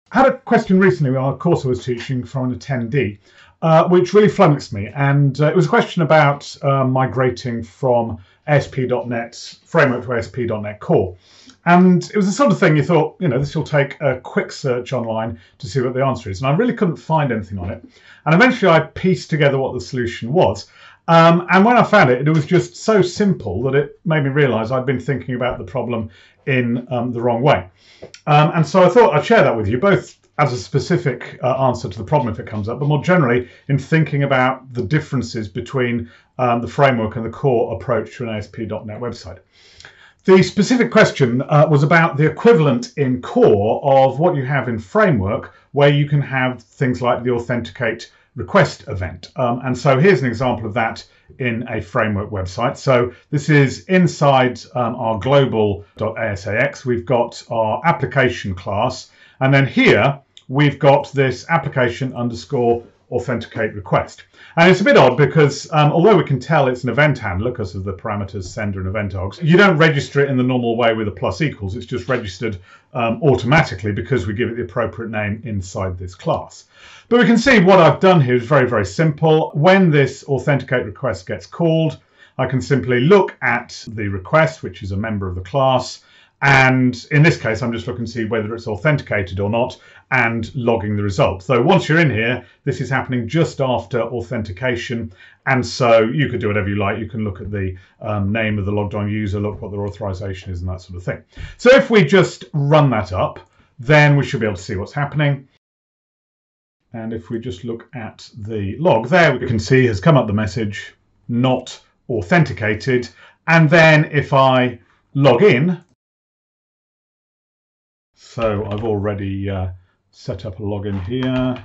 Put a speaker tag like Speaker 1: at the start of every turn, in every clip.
Speaker 1: I had a question recently on a course I was teaching from an attendee, which really flummoxed me. And it was a question about migrating from ASP.NET Framework to ASP.NET Core. And it was the sort of thing you thought, this will take a quick search online to see what the answer is. And I really couldn't find anything on it. And eventually I pieced together what the solution was. And when I found it, it was just so simple that it made me realize I'd been thinking about the problem in the wrong way. And so I thought I'd share that with you, both as a specific answer to the problem if it comes up, but more generally in thinking about the differences between the framework and the core approach to an ASP.NET website. The specific question was about the equivalent in core of what you have in framework, where you can have things like the Authenticate Request event. And so here's an example of that in a framework website. So this is inside our global.asax. We've got our application class, and then here we've got this application underscore authenticate request. And it's a bit odd because although we can tell it's an event handler because of the parameters sender and event args, you don't register it in the normal way with a plus equals. It's just registered automatically because we give it the appropriate name inside this class. But we can see what I've done here is very, very simple. When this authenticate request gets called, I can simply look at the request, which is a member of the class. And in this case, I'm just looking to see whether it's authenticated or not and logging the result. So once you're in here, this is happening just after authentication. And so you could do whatever you like. You can look at the name of the logged on user, look what their authorization is and that sort of thing. So if we just run that up, then we should be able to see what's happening. And if we just look at the log there, we can see has come up the message, not authenticated. And then if I log in, so I've already set up a login here.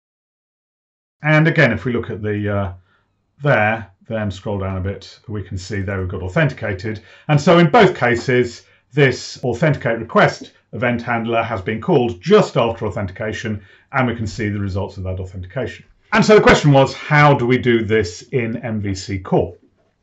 Speaker 1: And again, if we look at the there, then scroll down a bit, we can see there we've got authenticated. And so in both cases, this authenticate request event handler has been called just after authentication, and we can see the results of that authentication. And so the question was, how do we do this in MVC Core?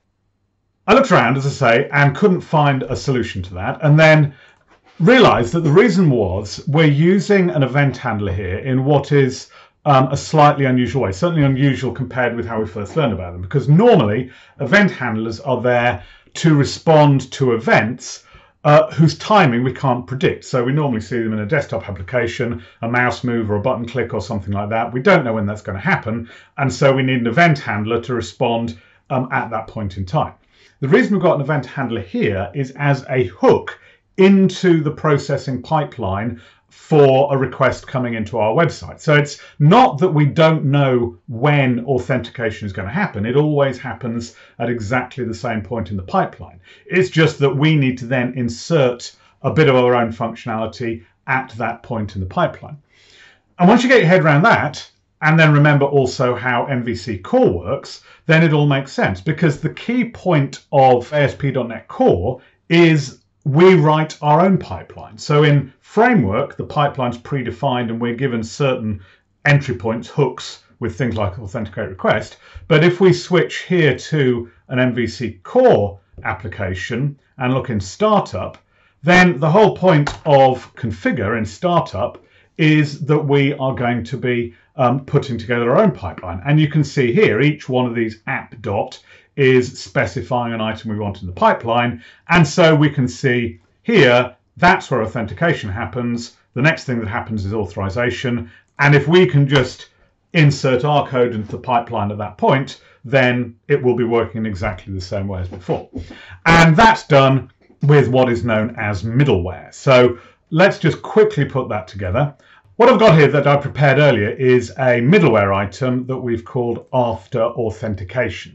Speaker 1: I looked around, as I say, and couldn't find a solution to that. And then realized that the reason was we're using an event handler here in what is a slightly unusual way, certainly unusual compared with how we first learned about them, because normally event handlers are there to respond to events whose timing we can't predict. So we normally see them in a desktop application, a mouse move or a button click or something like that. We don't know when that's going to happen, and so we need an event handler to respond at that point in time. The reason we've got an event handler here is as a hook into the processing pipeline for a request coming into our website. So it's not that we don't know when authentication is going to happen. It always happens at exactly the same point in the pipeline. It's just that we need to then insert a bit of our own functionality at that point in the pipeline. And once you get your head around that, and then remember also how MVC Core works, then it all makes sense, because the key point of ASP.NET Core is we write our own pipeline. So in framework, the pipeline's predefined and we're given certain entry points, hooks with things like authenticate request. But if we switch here to an MVC Core application and look in startup, then the whole point of configure in startup is that we are going to be putting together our own pipeline. And you can see here, each one of these app dot is specifying an item we want in the pipeline. And so we can see here, that's where authentication happens. The next thing that happens is authorization. And if we can just insert our code into the pipeline at that point, then it will be working in exactly the same way as before. And that's done with what is known as middleware. So let's just quickly put that together. What I've got here that I prepared earlier is a middleware item that we've called after authentication.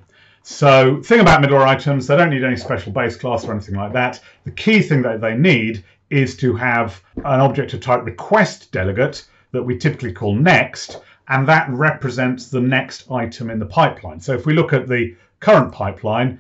Speaker 1: So thing about middleware items, they don't need any special base class or anything like that. The key thing that they need is to have an object of type request delegate that we typically call next, and that represents the next item in the pipeline. So if we look at the current pipeline,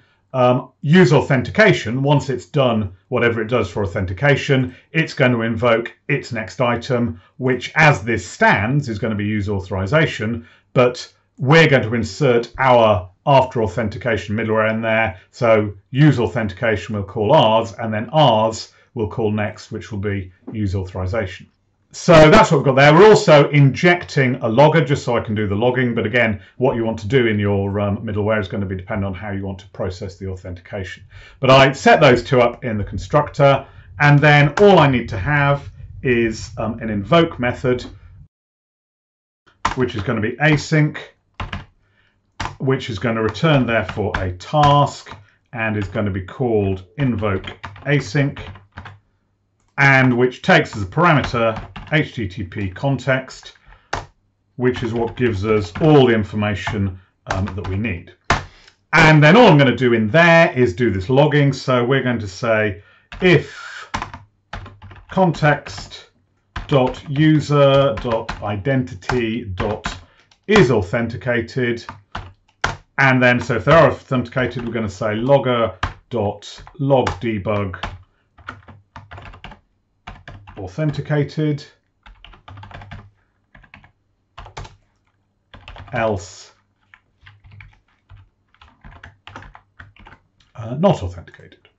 Speaker 1: use authentication, once it's done whatever it does for authentication, it's going to invoke its next item, which as this stands is going to be use authorization, but we're going to insert our after authentication middleware in there. So use authentication will call ours, and then ours will call next, which will be use authorization. So that's what we've got there. We're also injecting a logger just so I can do the logging. But again, what you want to do in your middleware is going to be dependent on how you want to process the authentication. But I set those two up in the constructor, and then all I need to have is an invoke method, which is going to be async, which is going to return therefore a task and is going to be called invoke async, and which takes as a parameter HTTP context, which is what gives us all the information that we need. And then all I'm going to do in there is do this logging. So we're going to say if context.user.identity.is authenticated, and then so if they are authenticated, we're going to say logger.logdebug authenticated, else not authenticated.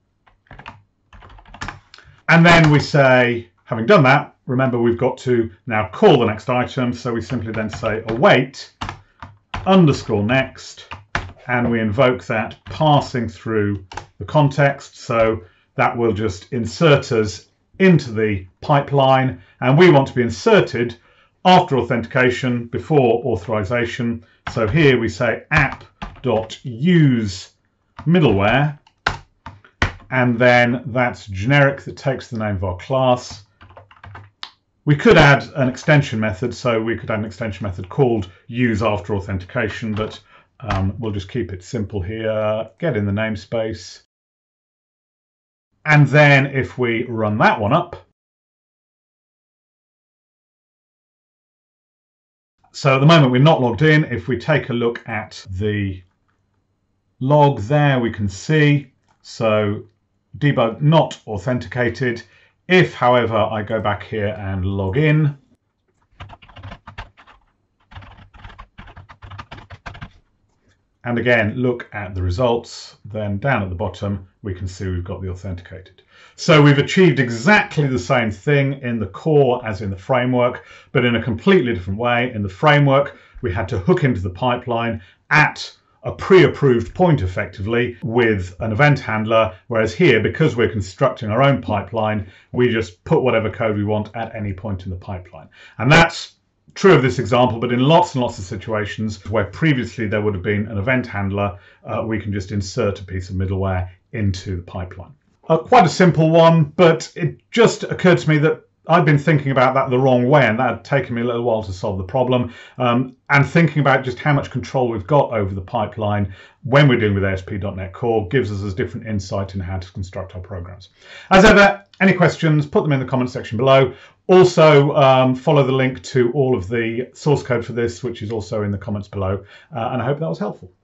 Speaker 1: And then we say, having done that, remember we've got to now call the next item, so we simply then say await underscore next, and we invoke that passing through the context, so that will just insert us into the pipeline, and we want to be inserted after authentication, before authorization. So here we say app.use middleware, and then that's generic, that takes the name of our class. We could add an extension method, so we could add an extension method called use after authentication, but we'll just keep it simple here, get in the namespace. And then if we run that one up, so at the moment we're not logged in. If we take a look at the log there, we can see, so debug not authenticated. If, however, I go back here and log in, and again look at the results, then down at the bottom we can see we've got the authenticated. So we've achieved exactly the same thing in the core as in the framework, but in a completely different way. In the framework we had to hook into the pipeline at a pre-approved point effectively with an event handler, whereas here, because we're constructing our own pipeline, we just put whatever code we want at any point in the pipeline. And that's true of this example, but in lots and lots of situations where previously there would have been an event handler, we can just insert a piece of middleware into the pipeline. Quite a simple one, but it just occurred to me that I'd been thinking about that the wrong way, and that had taken me a little while to solve the problem. And thinking about just how much control we've got over the pipeline when we're dealing with ASP.NET Core gives us a different insight in how to construct our programs. As ever, any questions, put them in the comment section below. Also, follow the link to all of the source code for this, which is also in the comments below. And I hope that was helpful.